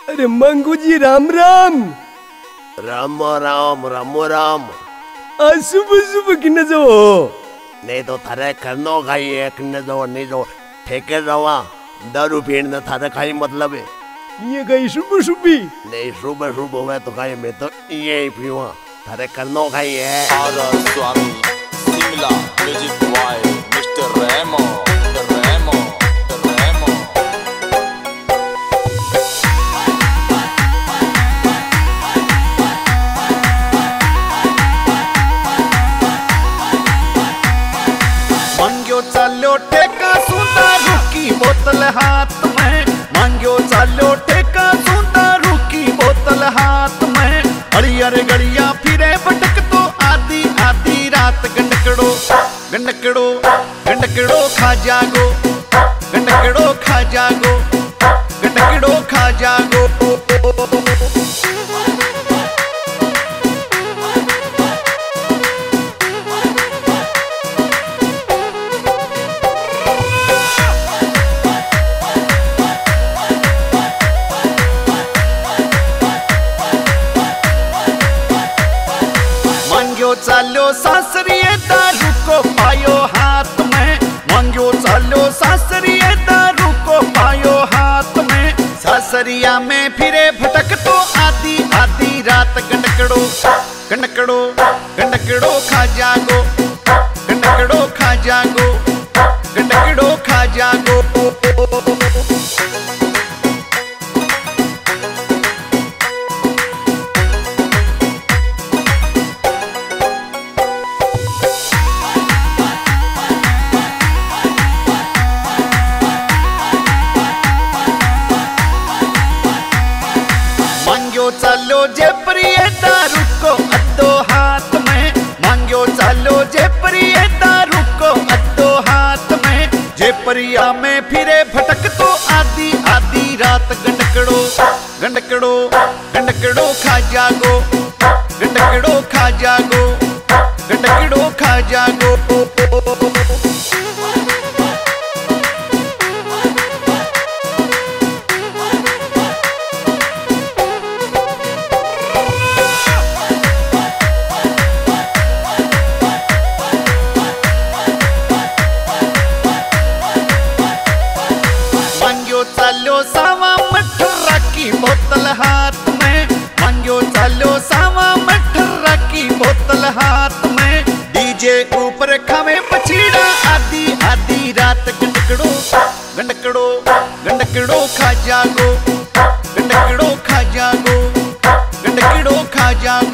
अरे मंगू जी राम राम। राम राम राम राम। आज सुबह सुबह किन्ने जो नहीं तो थारे करनो खाई है किन्ने जो नहीं जो ठेके रवा दारू पीने थारे खाई मतलब है ये गई सुबह सुबह नहीं सुबह सुबह है तो खाई मैं तो ये ही पीवा थारे करनो खाई है। Swami Shimla music boy mister Remo Remo Remo. मांग्यो चालो ठेका सुंदर की बोतल हाथ में, मांग्यो चालो ठेका सुंदर की बोतल हाथ में। हरियर गड़िया फिरे भटक तो आधी आधी रात गंडकड़ो गंडकड़ो गंडकड़ो खा जागो गंडकड़ो खा जागो गंडकड़ो खा जागो। मांग्यो चालो सासरिये दारू को पायो हाथ में, मांग्यो चालो सासरिये दारू को पायो हाथ में। सासरिया में फिरे भटक तो आधी आधी रात गंडकड़ो गंडकड़ो गंडकड़ो खा जागो गंडकड़ो खा जागो गंडकड़ो खा जागो। मांग्यो चालो जेपरिये दारू को अद्दो हाथ में, मांग्यो चालो जेपरिये दारू को अद्दो हाथ में। जेपरिया में फिरे भटक तो आधी आधी रात गंडकड़ो गंडकड़ो गंडकड़ो खा जागो गंडकड़ो खा जागो गंडकड़ो खा जागो। मांग्यो चालो सावा मठरा की बोतल हाथ में, मांग्यो चालो सावा मठरा की बोतल हाथ में। डीजे ऊपर खावे पछीड़ा आधी आधी रात गंडकड़ो गंडकड़ो गंडकड़ो खा जागो गंडकड़ो खा जागो गंडकड़ो खा जागो।